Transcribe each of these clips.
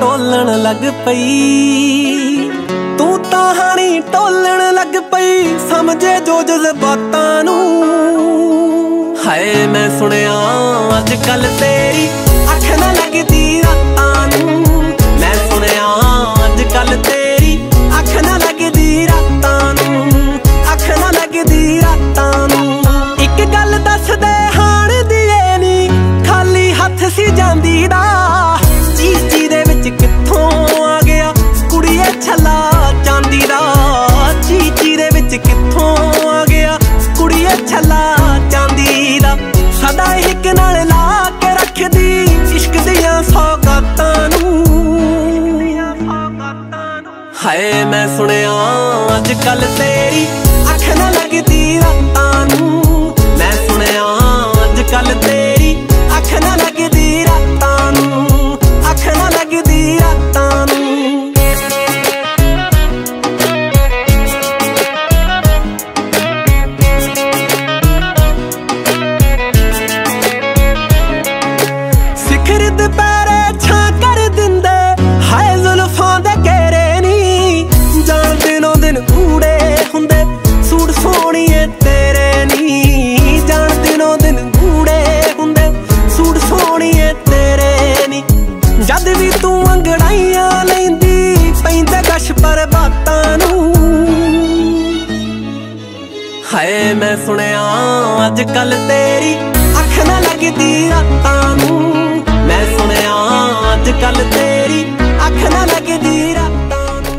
Tollens लग पई, तू तां हाणी टोलन लग पई, समझे जो जज्बातां नू। हाय मैं सुनिया अजकल तेरी अख ना लगदी रातां नू, मैं सुनिया अजकल तेरी अख ना लगदी रातां नू, अख ना लगदी रातां नू। इक गल दस दे हाण दिए नी खाली हथ सी जांदी दा, चीची दे विच कित्थों आ गया कुड़िए छला चांदी दा, चीची दे विच कित्थों आ गया कुड़िए छला चांदी दा। सदा हिक नाल ला के रखदी इश्क दियां सौगातां नू। हाय मैं सुनिया अजकल तेरी अख ना लगदी रातां नू, मैं सुनिया अजकल तेरी अख ना लगदी रातां नू, अख ना लगदी रातां नू। सिखर दुपहरे छां कर दिंदे हाय जुल्फां दे घेरे नी, जान दिनों दिन गूड़े हुंदे सूट सोहणीए तेरे नी, जान दिनों दिन गूड़े हुंदे सूट सोहणीए तेरे नी। जद भी तू अंगड़ाइयां लैंदी पैंदे गश पर बातां नू। हाय मैं सुनिया अजकल तेरी अख ना लगदी रातां नू, मैं सुनिया अजकल तेरी अख ना लगदी रातां नू।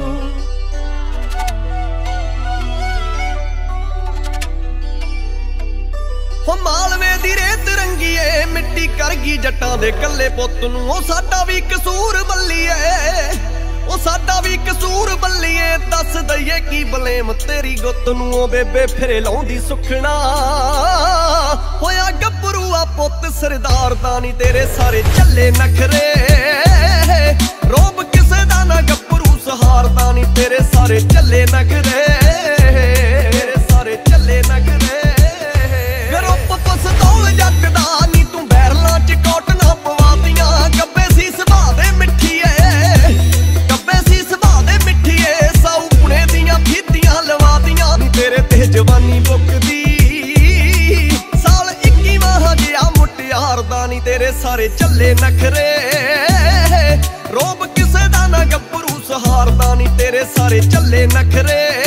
हो मालवे दी रेत रंगीए मिट्टी कर गई जट्टां दे कल्ले पुੱਤ नू, ओ साडा भी कसूर बल्लीए, ओ साडा भी कसूर बल्लीए, दस दईए की बलेम तेरी गुੱਤ नू। ओ बेबे फिरे लाउंदी सुखना होया गभरूआ पुੱਤ सरदार दा नी, तेरे सारे झल्ले नखरे रोब किसे दा ना गभरू सहारदा नी, तेरे सारे झल्ले नखरे, तेरे सारे झल्ले नखरे। गरुप पसतौल जट दा नी तू बैरलां च कौटना पवातियां, गब्बे सी सुभाऽ दे मिठीए, गब्बे सी सुभाऽ दे मिठीए, साऊ पुणे दियां फीतियां लवातियां नी, तेरे ते जवानी मुकदी साल 21वां हजिया मुटियार दा नी, तेरे सारे झल्ले नखरे रोब किसे दा ना गभरू सहारदा नी, तेरे सारे झल्ले नखरे।